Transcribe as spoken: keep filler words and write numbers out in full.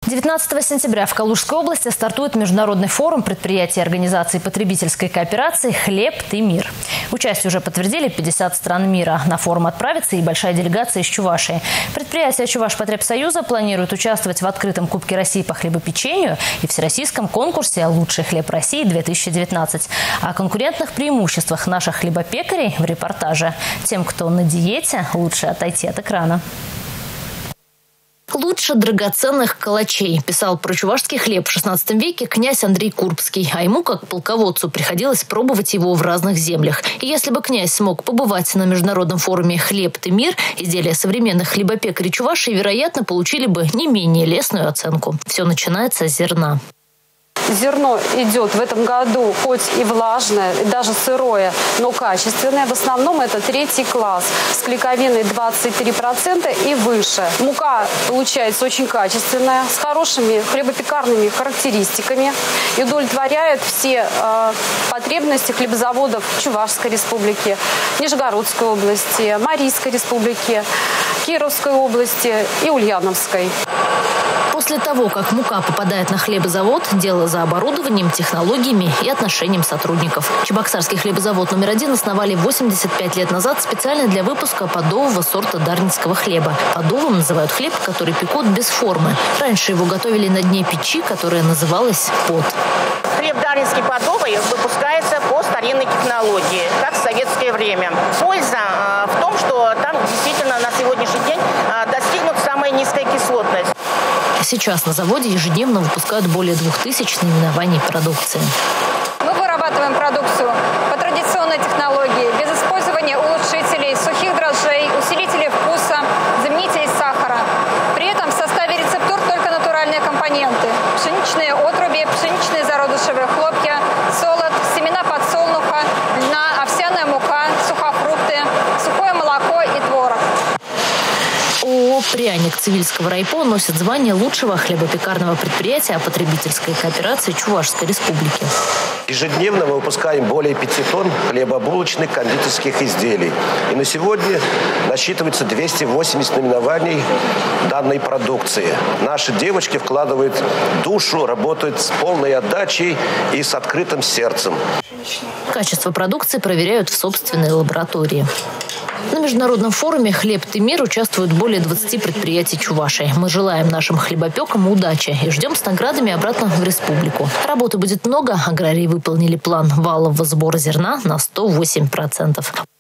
девятнадцатого сентября в Калужской области стартует международный форум предприятий и организаций потребительской кооперации «Хлеб, ты, мир». Участие уже подтвердили пятьдесят стран мира. На форум отправится и большая делегация из Чувашии. Предприятия Чувашпотребсоюза планируют участвовать в открытом Кубке России по хлебопечению и всероссийском конкурсе «Лучший хлеб России-две тысячи девятнадцать». О конкурентных преимуществах наших хлебопекарей в репортаже. Тем, кто на диете, лучше отойти от экрана. «Лучше драгоценных калачей», писал про чувашский хлеб в шестнадцатом веке князь Андрей Курбский. А ему, как полководцу, приходилось пробовать его в разных землях. И если бы князь смог побывать на международном форуме «Хлеб, ты, мир», изделия современных хлебопекарей Чувашии, вероятно, получили бы не менее лестную оценку. Все начинается с зерна. Зерно идет в этом году хоть и влажное, и даже сырое, но качественное. В основном это третий класс с клейковиной двадцать три процента и выше. Мука получается очень качественная, с хорошими хлебопекарными характеристиками и удовлетворяет все э, потребности хлебозаводов Чувашской республики, Нижегородской области, Марийской республики, Кировской области и Ульяновской. После того, как мука попадает на хлебозавод, дело за оборудованием, технологиями и отношением сотрудников. Чебоксарский хлебозавод номер один основали восемьдесят пять лет назад специально для выпуска подового сорта дарницкого хлеба. Подовым называют хлеб, который пекут без формы. Раньше его готовили на дне печи, которая называлась пот. Хлеб дарницкий подовый выпускается по старинной технологии, как в советское время. Польза в том, что там действительно на сегодняшний день достигнут самая низкая кислотность. Сейчас на заводе ежедневно выпускают более двух тысяч наименований продукции. Мы вырабатываем продукцию по традиционной технологии, без использования улучшителей, сухих дрожжей, усилителей вкуса, заменителей сахара. При этом в составе рецептур только натуральные компоненты. Пшеничные отруби, пшеничные зародышевые хлопья, солод, семена подсолнуха, льна, овсяная мука, сухофрукты, сухое молоко и творог. ООО «Пряник» Цивильского райпо носит звание лучшего хлебопекарного предприятия потребительской кооперации Чувашской республики. Ежедневно мы выпускаем более пяти тонн хлебобулочных кондитерских изделий. И на сегодня насчитывается двести восемьдесят наименований данной продукции. Наши девочки вкладывают душу, работают с полной отдачей и с открытым сердцем. Качество продукции проверяют в собственной лаборатории. На международном форуме «Хлеб, ты, мир» участвуют более двадцати предприятий Чувашии. Мы желаем нашим хлебопекам удачи и ждем с наградами обратно в республику. Работы будет много. Аграрии выполнили план валового сбора зерна на сто восемь процентов.